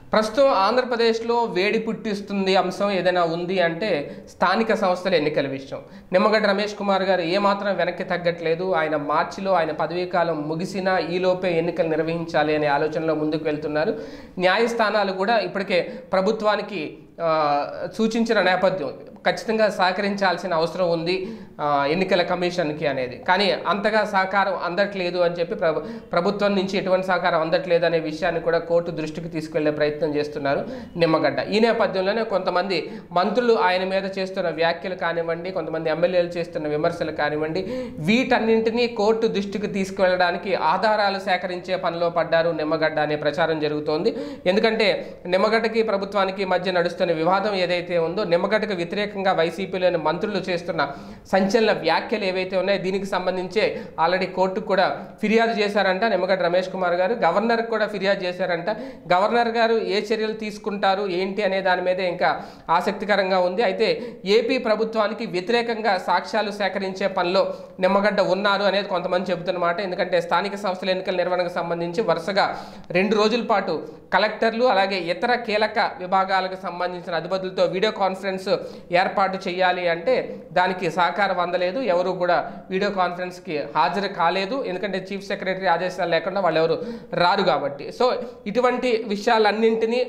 ప్రస్తుతం ఆంధ్రప్రదేశ్లో వేడి పుట్టిస్తుంది అంశం ఏదైనా ఉంది అంటే స్థానిక సంస్థల ఎన్నికల విషయం. నిమ్మగడ్డ రమేష్ కుమార్ గారు ఏమాత్రం వెనక్కి తగ్గట్లేదు. ఆయన మార్చిలో ఆయన పదవీకాలం ముగిసినా ఈలోపే ఎన్నికలు నిర్వహించాలి అనే ఆలోచనలో ముందుకు వెళ్తున్నారు. న్యాయస్థానాలు కూడా ఇప్పటికే ప్రభుత్వానికి సూచించిన నేపథ్యం ఖచ్చితంగా సహకరించాల్సిన అవసరం ఉంది ఎన్నికల కమిషన్కి అనేది. కానీ అంతగా సహకారం అందట్లేదు అని చెప్పి ప్రభుత్వం నుంచి ఎటువంటి సహకారం అందట్లేదు అనే విషయాన్ని కూడా కోర్టు దృష్టికి తీసుకెళ్లే ప్రయత్నం చేస్తున్నారు నిమ్మగడ్డ. ఈ నేపథ్యంలోనే కొంతమంది మంత్రులు ఆయన మీద చేస్తున్న వ్యాఖ్యలు కానివ్వండి, కొంతమంది ఎమ్మెల్యేలు చేస్తున్న విమర్శలు కానివ్వండి, వీటన్నింటినీ కోర్టు దృష్టికి తీసుకువెళ్ళడానికి ఆధారాలు సేకరించే పనిలో పడ్డారు నిమ్మగడ్డ అనే ప్రచారం జరుగుతోంది. ఎందుకంటే నిమ్మగడ్డకి ప్రభుత్వానికి మధ్య నడుస్తున్న వివాదం ఏదైతే ఉందో, నిమ్మగడ్డకు వ్యతిరేకంగా వైసీపీలోని మంత్రులు చేస్తున్న సంచలన వ్యాఖ్యలు ఏవైతే ఉన్నాయో దీనికి సంబంధించే ఆల్రెడీ కోర్టుకు కూడా ఫిర్యాదు చేశారంట నిమ్మగడ్డ రమేష్ కుమార్ గారు. గవర్నర్కి కూడా ఫిర్యాదు చేశారంట. గవర్నర్ గారు ఏ చర్యలు తీసుకుంటారు ఏంటి అనే దాని మీదే ఇంకా ఆసక్తికరంగా ఉంది. అయితే ఏపీ ప్రభుత్వానికి వ్యతిరేకంగా సాక్ష్యాలు సేకరించే పనిలో నిమ్మగడ్డ ఉన్నారు అనేది కొంతమంది చెబుతున్నమాట. ఎందుకంటే స్థానిక సంస్థల ఎన్నికల నిర్వహణకు సంబంధించి వరుసగా 2 రోజుల పాటు కలెక్టర్లు అలాగే ఇతర కీలక విభాగాలకు సంబంధించిన అధిపతులతో వీడియో కాన్ఫరెన్స్ ఏర్పాటు చేయాలి అంటే దానికి సహకారం అందలేదు. ఎవరు కూడా వీడియో కాన్ఫరెన్స్కి హాజరు కాలేదు. ఎందుకంటే చీఫ్ సెక్రటరీ ఆదేశాలు లేకుండా వాళ్ళు ఎవరు రారు కాబట్టి. సో ఇటువంటి విషయాలన్నింటినీ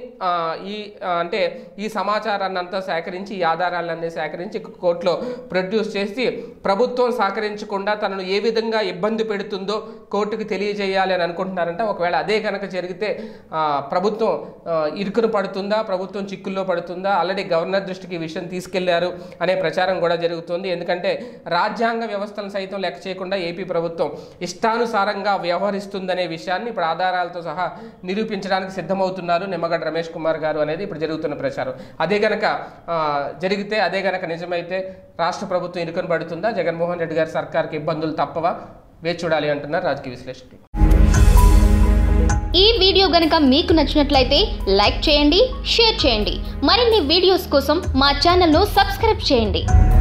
ఈ సమాచారాన్ని అంతా సేకరించి, ఈ ఆధారాలన్నీ సేకరించి కోర్టులో ప్రొడ్యూస్ చేసి ప్రభుత్వం సహకరించకుండా తనను ఏ విధంగా ఇబ్బంది పెడుతుందో కోర్టుకు తెలియజేయాలి అని అనుకుంటున్నారంట. ఒకవేళ అదే కనుక జరిగితే ప్రభుత్వం ఇరుకును పడుతుందా, ప్రభుత్వం చిక్కుల్లో పడుతుందా, ఆల్రెడీ గవర్నర్ దృష్టికి ఈ విషయం తీసుకెళ్లారు అనే ప్రచారం కూడా జరుగుతుంది. ఎందుకంటే రాజ్యాంగ వ్యవస్థను సైతం లెక్క చేయకుండా ఏపీ ప్రభుత్వం ఇష్టానుసారంగా వ్యవహరిస్తుందనే విషయాన్ని ఇప్పుడు ఆధారాలతో సహా నిరూపించడానికి సిద్ధమవుతున్నారు నిమ్మగడ్డ రమేష్ కుమార్ గారు అనేది ఇప్పుడు జరుగుతున్న ప్రచారం. అదే గనక జరిగితే, అదే గనక నిజమైతే రాష్ట్ర ప్రభుత్వం ఇరుకును పడుతుందా, జగన్మోహన్ రెడ్డి గారి సర్కార్కి ఇబ్బందులు తప్పవా, వేచి చూడాలి అంటున్నారు రాజకీయ విశ్లేషకులు. ఈ వీడియో గనుక మీకు నచ్చినట్లయితే లైక్ చేయండి, షేర్ చేయండి. మరిన్ని వీడియోస్ కోసం మా ఛానల్ను సబ్స్క్రైబ్ చేయండి.